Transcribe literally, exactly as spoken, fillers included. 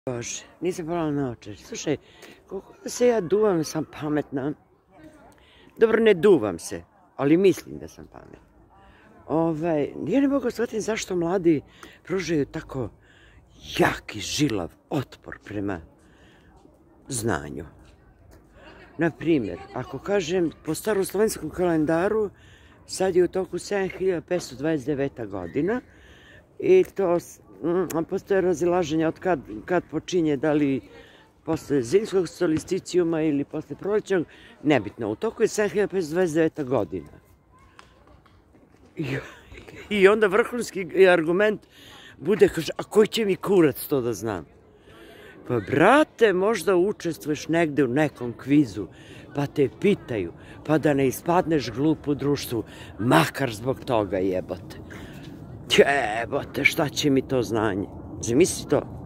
Bože, nisam pala na očar. Slušaj, koliko da se ja duvam sam pametna. Dobro, ne duvam se, ali mislim da sam pametna. Ovaj, ja ne mogu shvatiti zašto mladi pružaju tako jaki, žilav otpor prema znanju. Naprimjer, ako kažem po staroslovenskom kalendaru, sad je u toku sedam hiljada petsto dvadeset deveta godina i to postoje razilaženja od kad, kad počinje, da li posle zimskog solsticijuma ili posle prolećnog, nebitno. U toku je sedam hiljada petsto dvadeset deveta godina. I, I onda vrhunski argument bude, kaže, a koji će mi kurac to da znam? Pa, brate, možda učestvuješ negde u nekom kvizu, pa te pitaju, pa da ne ispadneš glup u društvu, makar zbog toga, jebote. Jebote, šta će mi to znanje? Zamisli to.